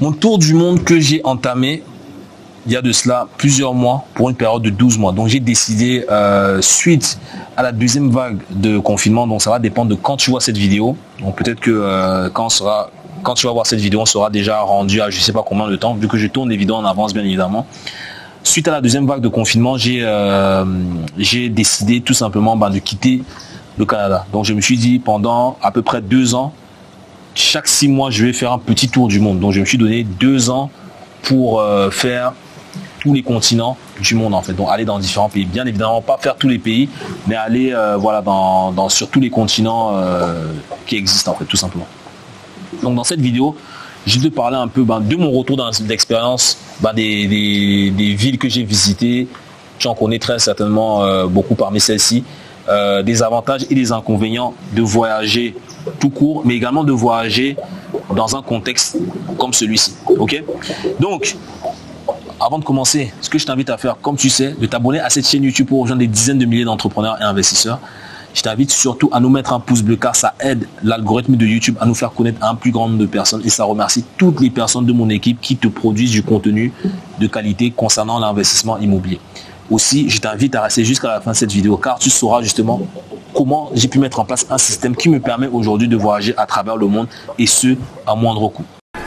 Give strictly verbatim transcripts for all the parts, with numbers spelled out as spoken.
Mon tour du monde que j'ai entamé il y a de cela plusieurs mois pour une période de douze mois. Donc j'ai décidé euh, suite à la deuxième vague de confinement, donc ça va dépendre de quand tu vois cette vidéo. Donc peut-être que euh, quand, sera, quand tu vas voir cette vidéo, on sera déjà rendu à je sais pas combien de temps, vu que je tourne des vidéos en avance bien évidemment. Suite à la deuxième vague de confinement, j'ai euh, j'ai décidé tout simplement bah, de quitter le Canada. Donc je me suis dit pendant à peu près deux ans, chaque six mois, je vais faire un petit tour du monde. Donc je me suis donné deux ans pour euh, faire tous les continents du monde en fait, donc aller dans différents pays, bien évidemment pas faire tous les pays, mais aller euh, voilà dans, dans sur tous les continents euh, qui existent en fait, tout simplement. Donc dans cette vidéo, je vais te parler un peu ben, de mon retour dans l'expérience, ben, des, des, des villes que j'ai visitées. Tu en connais très certainement euh, beaucoup parmi celles-ci, euh, des avantages et des inconvénients de voyager tout court, mais également de voyager dans un contexte comme celui-ci. Ok, donc avant de commencer, ce que je t'invite à faire, comme tu sais, de t'abonner à cette chaîne YouTube pour rejoindre des dizaines de milliers d'entrepreneurs et investisseurs. Je t'invite surtout à nous mettre un pouce bleu car ça aide l'algorithme de YouTube à nous faire connaître un plus grand nombre de personnes et ça remercie toutes les personnes de mon équipe qui te produisent du contenu de qualité concernant l'investissement immobilier. Aussi, je t'invite à rester jusqu'à la fin de cette vidéo car tu sauras justement comment j'ai pu mettre en place un système qui me permet aujourd'hui de voyager à travers le monde et ce, à moindre coût.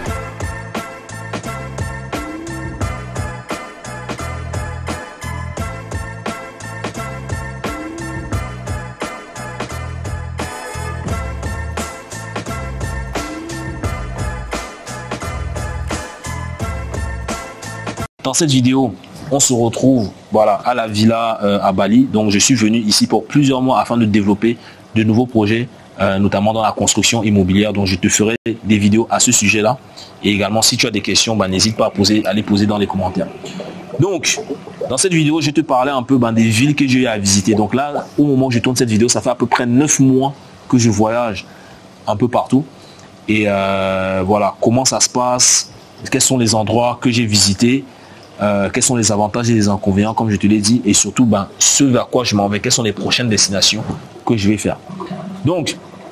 Dans cette vidéo, on se retrouve voilà, à la villa euh, à Bali. Donc, je suis venu ici pour plusieurs mois afin de développer de nouveaux projets, euh, notamment dans la construction immobilière. Donc, je te ferai des vidéos à ce sujet-là. Et également, si tu as des questions, bah, n'hésite pas à, poser, à les poser dans les commentaires. Donc, dans cette vidéo, je vais te parler un peu bah, des villes que j'ai eu à visiter. Donc là, au moment où je tourne cette vidéo, ça fait à peu près neuf mois que je voyage un peu partout. Et euh, voilà, comment ça se passe, quels sont les endroits que j'ai visités. Euh, quels sont les avantages et les inconvénients comme je te l'ai dit et surtout ben, ce vers quoi je m'en vais, quelles sont les prochaines destinations que je vais faire. Donc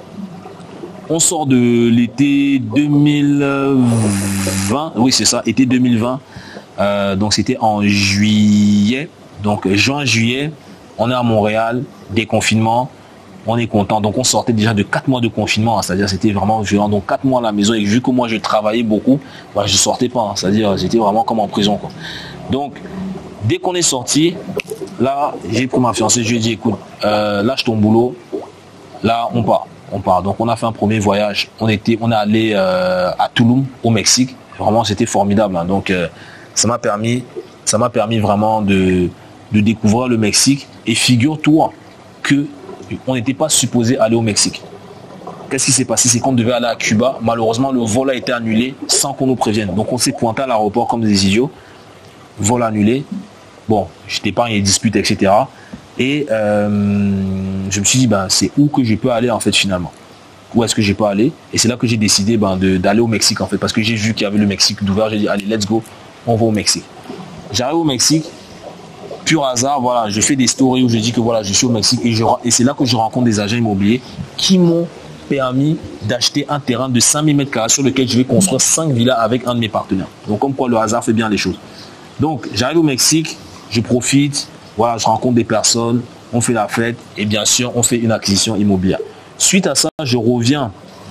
on sort de l'été deux mille vingt, oui c'est ça, été deux mille vingt, euh, donc c'était en juillet, donc juin juillet, on est à Montréal, déconfinement, on est content. Donc on sortait déjà de quatre mois de confinement, hein, c'est-à-dire c'était vraiment violent. Donc quatre mois à la maison et vu que moi je travaillais beaucoup, bah, je sortais pas, hein, c'est-à-dire j'étais vraiment comme en prison, quoi. Donc dès qu'on est sorti, là j'ai pris ma fiancée, je lui ai dit écoute, euh, lâche ton boulot, là on part, on part. Donc on a fait un premier voyage, on était, on est allé euh, à Tulum au Mexique, vraiment c'était formidable, hein. Donc euh, ça m'a permis, ça m'a permis vraiment de, de découvrir le Mexique et figure-toi que on n'était pas supposé aller au Mexique. Qu'est-ce qui s'est passé? C'est qu'on devait aller à Cuba. Malheureusement, le vol a été annulé sans qu'on nous prévienne. Donc, on s'est pointé à l'aéroport comme des idiots. Vol annulé. Bon, je t'épargne les disputes, et cetera. Et euh, je me suis dit, ben, c'est où que je peux aller en fait finalement? Où est-ce que je peux aller? Et c'est là que j'ai décidé ben, d'aller au Mexique en fait. Parce que j'ai vu qu'il y avait le Mexique d'ouvert. J'ai dit, allez, let's go, on va au Mexique. J'arrive au Mexique. Pur hasard, voilà, je fais des stories où je dis que voilà, je suis au Mexique et, et c'est là que je rencontre des agents immobiliers qui m'ont permis d'acheter un terrain de cinq mille mètres carrés sur lequel je vais construire cinq villas avec un de mes partenaires. Donc comme quoi le hasard fait bien les choses. Donc j'arrive au Mexique, je profite, voilà, je rencontre des personnes, on fait la fête et bien sûr on fait une acquisition immobilière. Suite à ça, je reviens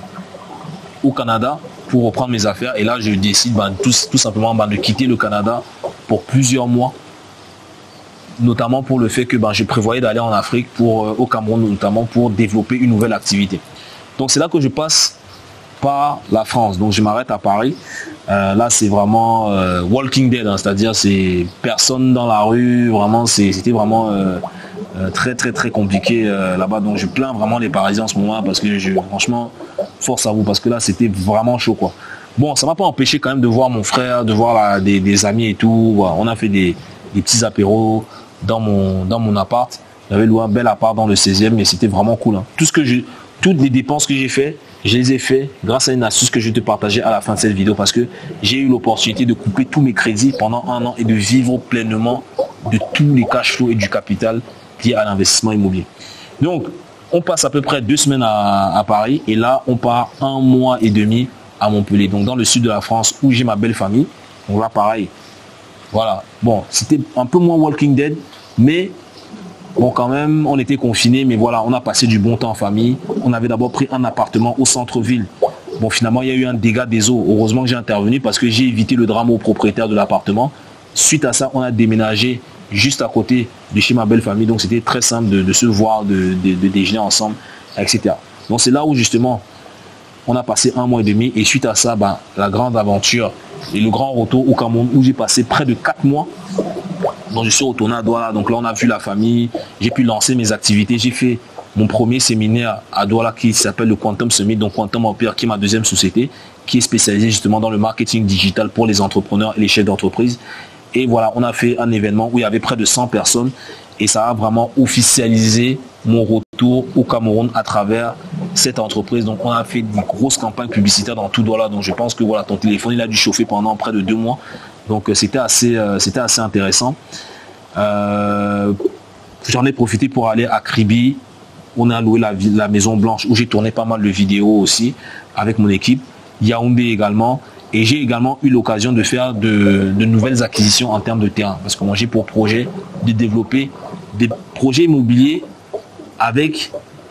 au Canada pour reprendre mes affaires et là je décide ben, tout, tout simplement ben, de quitter le Canada pour plusieurs mois. Notamment pour le fait que ben, je prévoyais d'aller en Afrique, pour, euh, au Cameroun notamment, pour développer une nouvelle activité. Donc c'est là que je passe par la France. Donc je m'arrête à Paris. Euh, là c'est vraiment euh, Walking Dead, hein, c'est-à-dire c'est personne dans la rue. Vraiment c'était vraiment euh, euh, très très très compliqué euh, là-bas. Donc je plains vraiment les Parisiens en ce moment parce que je, franchement, force à vous parce que là c'était vraiment chaud quoi. Bon, ça m'a pas empêché quand même de voir mon frère, de voir là, des, des amis et tout. Voilà, on a fait des, des petits apéros dans mon, dans mon appart. J'avais loué un bel appart dans le seizième et c'était vraiment cool. Hein. Tout ce que j'ai, toutes les dépenses que j'ai fait, je les ai fait grâce à une astuce que je vais te partager à la fin de cette vidéo parce que j'ai eu l'opportunité de couper tous mes crédits pendant un an et de vivre pleinement de tous les cash flows et du capital lié à l'investissement immobilier. Donc, on passe à peu près deux semaines à, à Paris et là, on part un mois et demi à Montpellier, donc dans le sud de la France où j'ai ma belle famille. Donc là, pareil. Voilà. Bon, c'était un peu moins Walking Dead, mais bon, quand même, on était confinés, mais voilà, on a passé du bon temps en famille. On avait d'abord pris un appartement au centre-ville. Bon, finalement, il y a eu un dégât des eaux. Heureusement que j'ai intervenu parce que j'ai évité le drame au propriétaire de l'appartement. Suite à ça, on a déménagé juste à côté de chez ma belle famille. Donc, c'était très simple de, de se voir, de, de, de déjeuner ensemble, et cetera. Donc, c'est là où, justement, on a passé un mois et demi. Et suite à ça, ben, la grande aventure et le grand retour au Cameroun où j'ai passé près de quatre mois. Donc, je suis retourné à Douala. Donc là, on a vu la famille. J'ai pu lancer mes activités. J'ai fait mon premier séminaire à Douala qui s'appelle le Quantum Summit. Donc, Quantum Empire, qui est ma deuxième société, qui est spécialisée justement dans le marketing digital pour les entrepreneurs et les chefs d'entreprise. Et voilà, on a fait un événement où il y avait près de cent personnes. Et ça a vraiment officialisé mon retour au Cameroun à travers cette entreprise. Donc, on a fait une grosse campagne publicitaire dans tout Douala. Donc, je pense que voilà, ton téléphone, il a dû chauffer pendant près de deux mois. Donc, c'était assez, euh, c'était assez intéressant. Euh, J'en ai profité pour aller à Kribi. On a loué la, la Maison Blanche où j'ai tourné pas mal de vidéos aussi avec mon équipe. Yaoundé également. Et j'ai également eu l'occasion de faire de, de nouvelles acquisitions en termes de terrain. Parce que moi, j'ai pour projet de développer des projets immobiliers avec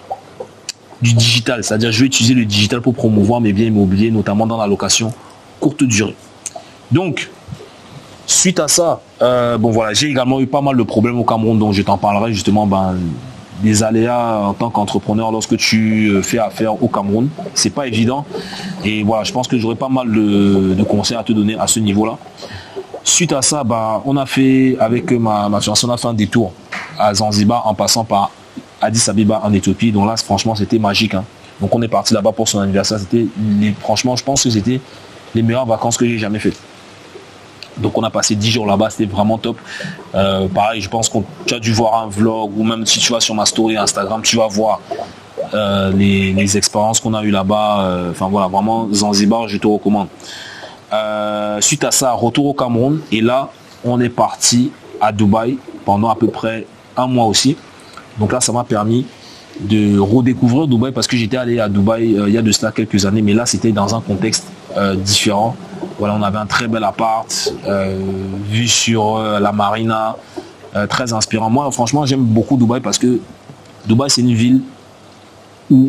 du digital. C'est-à-dire, je vais utiliser le digital pour promouvoir mes biens immobiliers, notamment dans la location courte durée. Donc, suite à ça, euh, bon voilà, j'ai également eu pas mal de problèmes au Cameroun, donc je t'en parlerai justement ben, des aléas en tant qu'entrepreneur lorsque tu fais affaire au Cameroun. C'est pas évident. Et voilà, je pense que j'aurai pas mal de, de conseils à te donner à ce niveau-là. Suite à ça, ben, on a fait, avec ma, ma fiancée, on a fait un détour à Zanzibar en passant par Addis Abeba en Éthiopie. Donc là, franchement, c'était magique. Hein. Donc on est parti là-bas pour son anniversaire. C'était, franchement, je pense que c'était les meilleures vacances que j'ai jamais faites. Donc on a passé dix jours là-bas, c'était vraiment top. Euh, pareil, je pense que tu as dû voir un vlog ou même si tu vas sur ma story Instagram, tu vas voir euh, les, les expériences qu'on a eues là-bas. Enfin euh, voilà, vraiment Zanzibar, je te recommande. Euh, suite à ça, retour au Cameroun. Et là, on est parti à Dubaï pendant à peu près un mois aussi. Donc là, ça m'a permis de redécouvrir Dubaï parce que j'étais allé à Dubaï euh, il y a de cela quelques années. Mais là, c'était dans un contexte euh, différent. Voilà, on avait un très bel appart, euh, vue sur euh, la marina, euh, très inspirant. Moi, franchement, j'aime beaucoup Dubaï parce que Dubaï, c'est une ville où,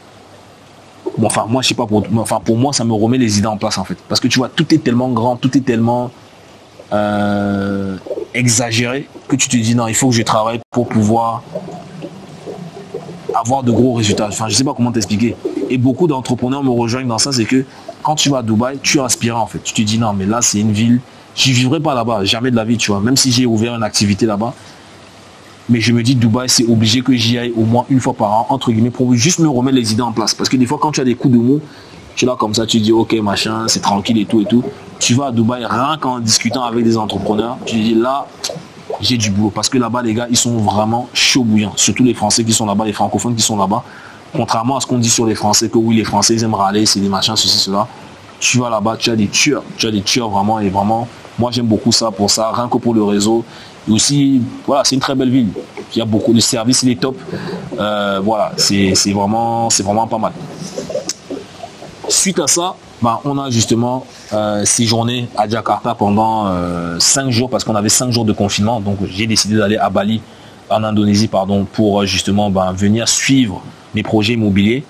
bon, enfin, moi, je sais pas, pour, enfin, pour moi, ça me remet les idées en place, en fait. Parce que tu vois, tout est tellement grand, tout est tellement euh, exagéré que tu te dis, non, il faut que je travaille pour pouvoir avoir de gros résultats. Enfin, je sais pas comment t'expliquer. Et beaucoup d'entrepreneurs me rejoignent dans ça, c'est que quand tu vas à Dubaï, tu es inspiré en fait. Tu te dis non, mais là c'est une ville, je ne vivrai pas là-bas, jamais de la vie, tu vois. Même si j'ai ouvert une activité là-bas, mais je me dis Dubaï, c'est obligé que j'y aille au moins une fois par an, entre guillemets, pour juste me remettre les idées en place. Parce que des fois, quand tu as des coups de mou, tu es là comme ça, tu dis ok, machin, c'est tranquille et tout et tout. Tu vas à Dubaï, rien qu'en discutant avec des entrepreneurs, tu te dis là, j'ai du boulot. Parce que là-bas, les gars, ils sont vraiment chauds bouillants. Surtout les Français qui sont là-bas, les francophones qui sont là-bas. Contrairement à ce qu'on dit sur les Français, que oui, les Français, ils aiment râler, c'est des machins, ceci, cela. Tu vas là-bas, tu as des tueurs. Tu as des tueurs vraiment. Et vraiment, moi, j'aime beaucoup ça pour ça, rien que pour le réseau. Et aussi, voilà, c'est une très belle ville. Il y a beaucoup de services, il est top. Euh, voilà, c'est vraiment, c'est vraiment pas mal. Suite à ça, ben, on a justement euh, séjourné à Jakarta pendant euh, cinq jours, parce qu'on avait cinq jours de confinement. Donc, j'ai décidé d'aller à Bali, en Indonésie, pardon, pour justement ben, venir suivre mes projets immobiliers,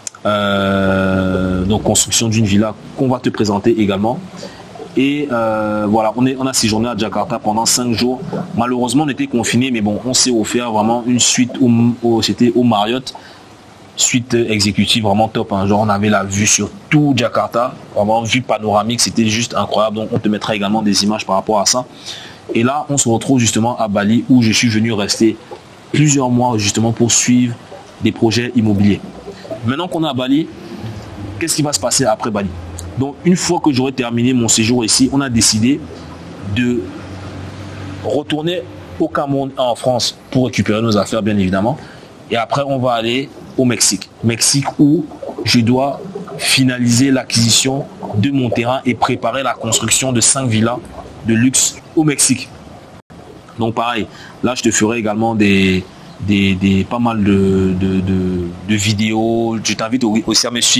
euh, donc construction d'une villa qu'on va te présenter également. Et euh, voilà, on, est, on a séjourné à Jakarta pendant cinq jours. Malheureusement, on était confinés, mais bon, on s'est offert vraiment une suite, au, au, c'était au Marriott, suite exécutive vraiment top. Hein. Genre, on avait la vue sur tout Jakarta, vraiment vue panoramique, c'était juste incroyable. Donc, on te mettra également des images par rapport à ça. Et là, on se retrouve justement à Bali, où je suis venu rester plusieurs mois justement pour suivre des projets immobiliers. Maintenant qu'on est à Bali, qu'est-ce qui va se passer après Bali? Donc une fois que j'aurai terminé mon séjour ici, on a décidé de retourner au Cameroun, en France, pour récupérer nos affaires bien évidemment. Et après on va aller au Mexique. Mexique où je dois finaliser l'acquisition de mon terrain et préparer la construction de cinq villas de luxe au Mexique. Donc pareil, là je te ferai également des Des, des, pas mal de, de, de, de vidéos. Je t'invite aussi à me suivre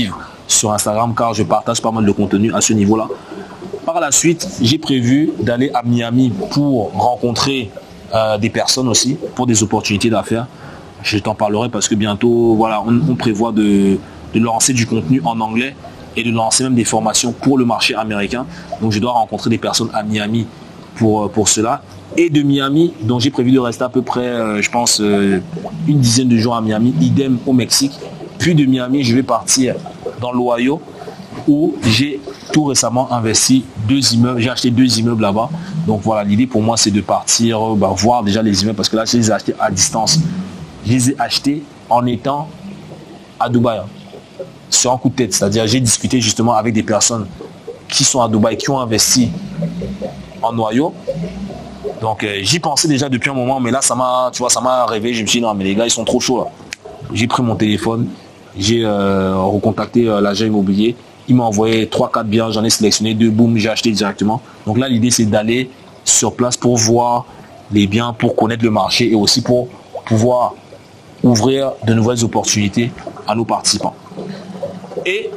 sur Instagram car je partage pas mal de contenu à ce niveau-là. Par la suite, j'ai prévu d'aller à Miami pour rencontrer euh, des personnes aussi, pour des opportunités d'affaires. Je t'en parlerai parce que bientôt, voilà, on, on prévoit de, de lancer du contenu en anglais et de lancer même des formations pour le marché américain. Donc je dois rencontrer des personnes à Miami pour, pour cela. Et de Miami, donc j'ai prévu de rester à peu près, euh, je pense, euh, une dizaine de jours à Miami, idem au Mexique. Puis de Miami, je vais partir dans l'Ohio où j'ai tout récemment investi deux immeubles. J'ai acheté deux immeubles là-bas. Donc voilà, l'idée pour moi, c'est de partir euh, bah, voir déjà les immeubles parce que là, je les ai achetés à distance. Je les ai achetés en étant à Dubaï. Hein. Sur un coup de tête, c'est-à-dire j'ai discuté justement avec des personnes qui sont à Dubaï, qui ont investi en Ohio. Donc euh, j'y pensais déjà depuis un moment, mais là ça m'a, tu vois, ça m'a rêvé. Je me suis dit non mais les gars ils sont trop chauds là. J'ai pris mon téléphone, j'ai euh, recontacté euh, l'agent immobilier. Il m'a envoyé trois quatre biens, j'en ai sélectionné deux, boum, j'ai acheté directement. Donc là l'idée c'est d'aller sur place pour voir les biens, pour connaître le marché et aussi pour pouvoir ouvrir de nouvelles opportunités à nos participants. Et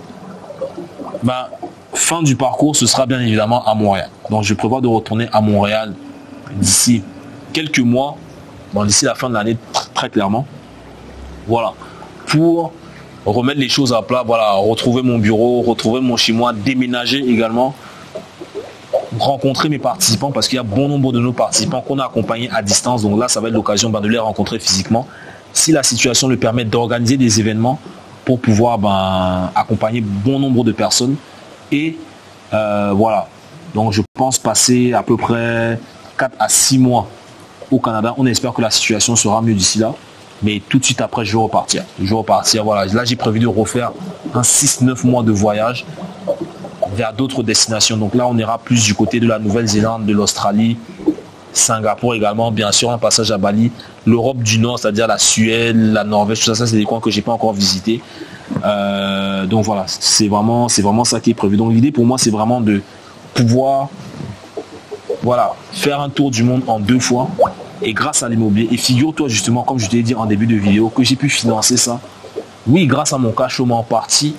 bah, fin du parcours, ce sera bien évidemment à Montréal. Donc je prévois de retourner à Montréal d'ici quelques mois, bon, d'ici la fin de l'année très clairement. Voilà, pour remettre les choses à plat, voilà, retrouver mon bureau, retrouver mon chez moi, déménager également, rencontrer mes participants parce qu'il y a bon nombre de nos participants qu'on a accompagnés à distance. Donc là, ça va être l'occasion ben, de les rencontrer physiquement. Si la situation le permet, d'organiser des événements pour pouvoir ben, accompagner bon nombre de personnes. Et euh, voilà, donc je pense passer à peu près quatre à six mois au Canada. On espère que la situation sera mieux d'ici là. Mais tout de suite après, je vais repartir. Je vais repartir, voilà. Là, j'ai prévu de refaire un six neuf mois de voyage vers d'autres destinations. Donc là, on ira plus du côté de la Nouvelle-Zélande, de l'Australie, Singapour également, bien sûr, un passage à Bali, l'Europe du Nord, c'est-à-dire la Suède, la Norvège, tout ça, ça c'est des coins que j'ai pas encore visités. Euh, donc voilà, c'est vraiment, c'est vraiment ça qui est prévu. Donc l'idée pour moi, c'est vraiment de pouvoir, voilà, faire un tour du monde en deux fois et grâce à l'immobilier. Et figure-toi justement, comme je t'ai dit en début de vidéo, que j'ai pu financer ça. Oui, grâce à mon cash, mais en partie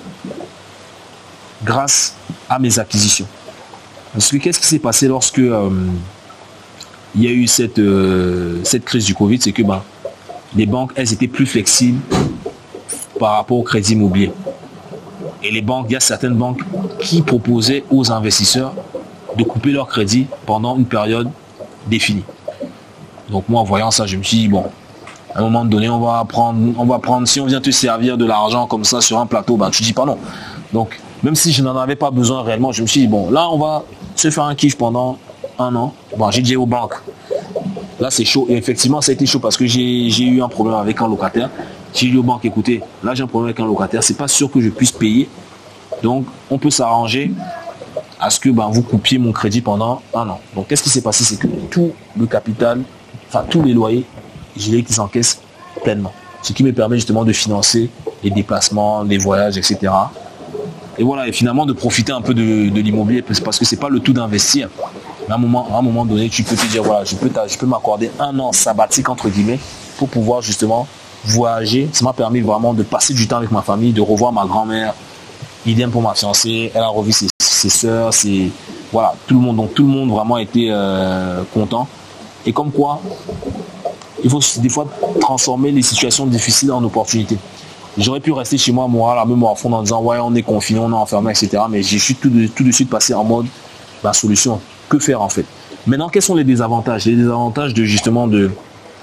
grâce à mes acquisitions. Parce que qu'est-ce qui s'est passé lorsque euh, il y a eu cette, euh, cette crise du Covid, c'est que ben, les banques, elles étaient plus flexibles par rapport au crédit immobilier. Et les banques, il y a certaines banques qui proposaient aux investisseurs de couper leur crédit pendant une période définie. Donc moi, en voyant ça, je me suis dit, bon, à un moment donné, on va prendre, on va prendre, si on vient te servir de l'argent comme ça sur un plateau, ben, tu dis pas non. Donc, même si je n'en avais pas besoin réellement, je me suis dit, bon, là, on va se faire un kiff pendant un an. Bon, j'ai dit aux banques, là, c'est chaud. Et effectivement, ça a été chaud parce que j'ai eu un problème avec un locataire. J'ai dit aux banques, écoutez, là, j'ai un problème avec un locataire. C'est pas sûr que je puisse payer. Donc, on peut s'arranger à ce que ben, vous coupiez mon crédit pendant un an. Donc, qu'est-ce qui s'est passé? C'est que tout le capital, enfin, tous les loyers, je les qu'ils encaissent pleinement. Ce qui me permet justement de financer les déplacements, les voyages, et cetera. Et voilà, et finalement de profiter un peu de, de l'immobilier, parce que c'est pas le tout d'investir. Mais à un moment, à un moment donné, tu peux te dire, voilà, je peux, je peux m'accorder un an sabbatique, entre guillemets, pour pouvoir justement voyager. Ça m'a permis vraiment de passer du temps avec ma famille, de revoir ma grand-mère. Idem pour ma fiancée, elle a revu ses, ses soeurs, ses, voilà, tout le monde. Donc tout le monde vraiment était euh, content. Et comme quoi, il faut des fois transformer les situations difficiles en opportunités. J'aurais pu rester chez moi, moi, à me morfondre en disant, ouais, on est confiné, on est enfermé, et cetera. Mais je suis tout de, tout de suite passé en mode, bah, solution. Que faire en fait? Maintenant, quels sont les désavantages? Les désavantages de justement de,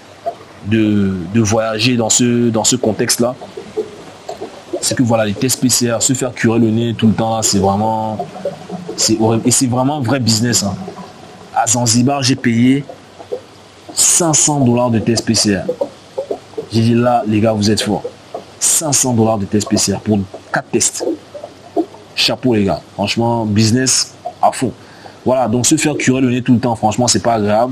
de, de voyager dans ce, dans ce contexte-là, c'est que voilà, les tests P C R, se faire curer le nez tout le temps, là, c'est vraiment, c'est horrible. Et c'est vraiment un vrai business. Hein. À Zanzibar, j'ai payé cinq cents dollars de tests P C R. J'ai dit là, les gars, vous êtes forts. cinq cents dollars de tests P C R pour quatre tests. Chapeau les gars. Franchement, business à fond. Voilà, donc se faire curer le nez tout le temps, franchement, c'est pas agréable.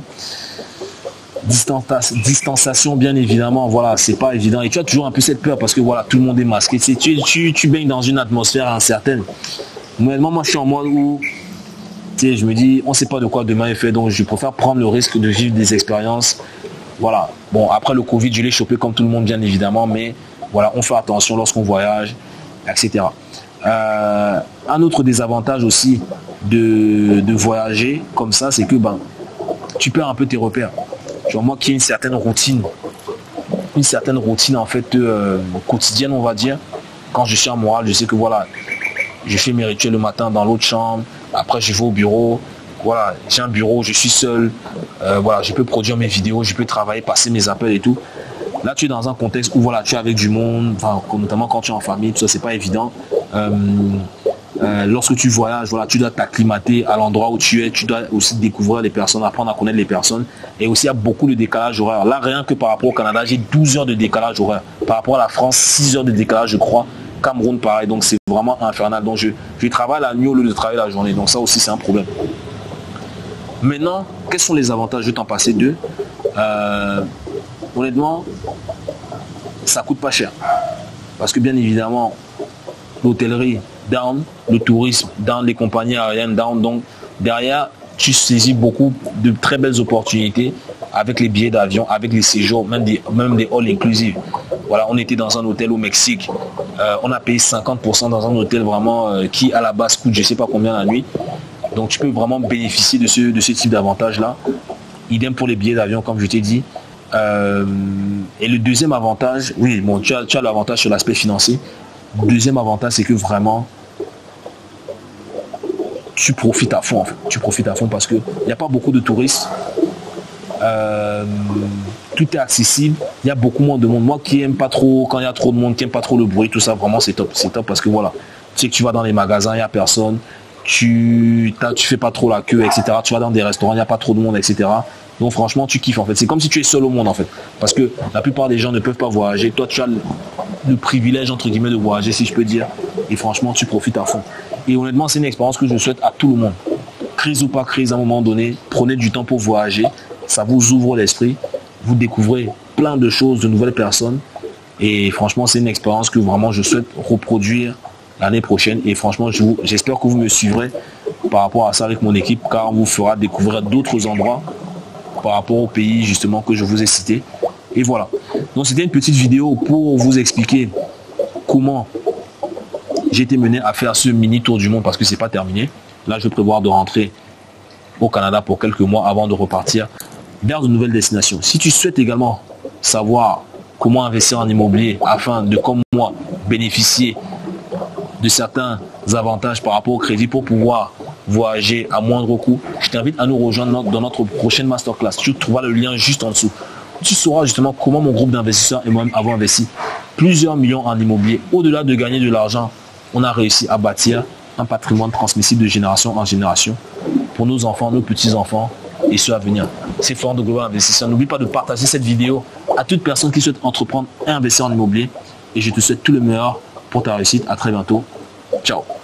Distanciation, bien évidemment, voilà, c'est pas évident. Et tu as toujours un peu cette peur parce que voilà, tout le monde est masqué. Tu, tu, tu baignes dans une atmosphère incertaine. Moi, moi, je suis en mode où tu sais, je me dis, on sait pas de quoi demain est fait, donc je préfère prendre le risque de vivre des expériences. Voilà. Bon, après le Covid, je l'ai chopé comme tout le monde, bien évidemment, mais voilà, on fait attention lorsqu'on voyage. et cetera. Euh, un autre désavantage aussi de, de voyager comme ça, c'est que ben, tu perds un peu tes repères. Tu vois, moi qui ai une certaine routine, une certaine routine en fait euh, quotidienne, on va dire. Quand je suis à Montréal, je sais que voilà, je fais mes rituels le matin dans l'autre chambre. Après, je vais au bureau. Voilà, j'ai un bureau, je suis seul. Euh, voilà, je peux produire mes vidéos, je peux travailler, passer mes appels et tout. Là, tu es dans un contexte où voilà, tu es avec du monde, enfin, notamment quand tu es en famille, tout ça, c'est pas évident. Euh, euh, lorsque tu voyages, voilà, tu dois t'acclimater à l'endroit où tu es, tu dois aussi découvrir les personnes, apprendre à connaître les personnes. Et aussi, il y a beaucoup de décalage horaire. Là, rien que par rapport au Canada, j'ai douze heures de décalage horaire. Par rapport à la France, six heures de décalage, je crois. Cameroun, pareil. Donc, c'est vraiment infernal. Donc, je, je travaille la nuit au lieu de travailler la journée. Donc, ça aussi, c'est un problème. Maintenant, quels sont les avantages? Je vais t'en passer deux. Euh, honnêtement, ça coûte pas cher. Parce que, bien évidemment, l'hôtellerie down, le tourisme down, les compagnies aériennes down. Donc derrière, tu saisis beaucoup de très belles opportunités avec les billets d'avion, avec les séjours, même des, même des all inclusive. Voilà, on était dans un hôtel au Mexique. Euh, on a payé cinquante pour cent dans un hôtel vraiment euh, qui à la base coûte je sais pas combien la nuit. Donc tu peux vraiment bénéficier de ce, de ce type d'avantage-là. Idem pour les billets d'avion, comme je t'ai dit. Euh, et le deuxième avantage, oui, bon, tu as, tu as l'avantage sur l'aspect financier. Deuxième avantage, c'est que vraiment, tu profites à fond. En fait. Tu profites à fond parce qu'il n'y a pas beaucoup de touristes. Euh, tout est accessible. Il y a beaucoup moins de monde. Moi qui n'aime pas trop, quand il y a trop de monde, qui n'aime pas trop le bruit, tout ça, vraiment, c'est top. C'est top parce que voilà, tu sais que tu vas dans les magasins, il n'y a personne. Tu ne fais pas trop la queue, et cetera. Tu vas dans des restaurants, il n'y a pas trop de monde, et cetera. Donc franchement, tu kiffes en fait. C'est comme si tu es seul au monde en fait. Parce que la plupart des gens ne peuvent pas voyager. Toi, tu as le, le privilège entre guillemets de voyager, si je peux dire. Et franchement, tu profites à fond. Et honnêtement, c'est une expérience que je souhaite à tout le monde. Crise ou pas crise, à un moment donné, prenez du temps pour voyager. Ça vous ouvre l'esprit. Vous découvrez plein de choses, de nouvelles personnes. Et franchement, c'est une expérience que vraiment je souhaite reproduire l'année prochaine. Et franchement, je vous, j'espère que vous me suivrez par rapport à ça avec mon équipe, car on vous fera découvrir d'autres endroits par rapport au pays justement que je vous ai cité. Et voilà. Donc c'était une petite vidéo pour vous expliquer comment j'ai été mené à faire ce mini tour du monde parce que c'est pas terminé. Là, je prévois de rentrer au Canada pour quelques mois avant de repartir vers de nouvelles destinations. Si tu souhaites également savoir comment investir en immobilier afin de, comme moi, bénéficier de certains avantages par rapport au crédit pour pouvoir voyager à moindre coût, je t'invite à nous rejoindre dans notre prochaine masterclass. Tu trouveras le lien juste en dessous. Tu sauras justement comment mon groupe d'investisseurs et moi-même avons investi plusieurs millions en immobilier. Au-delà de gagner de l'argent, on a réussi à bâtir un patrimoine transmissible de génération en génération pour nos enfants, nos petits-enfants et ceux à venir. C'est Florent de Global Investisseur. N'oublie pas de partager cette vidéo à toute personne qui souhaite entreprendre et investir en immobilier. Et je te souhaite tout le meilleur pour ta réussite. À très bientôt. Ciao.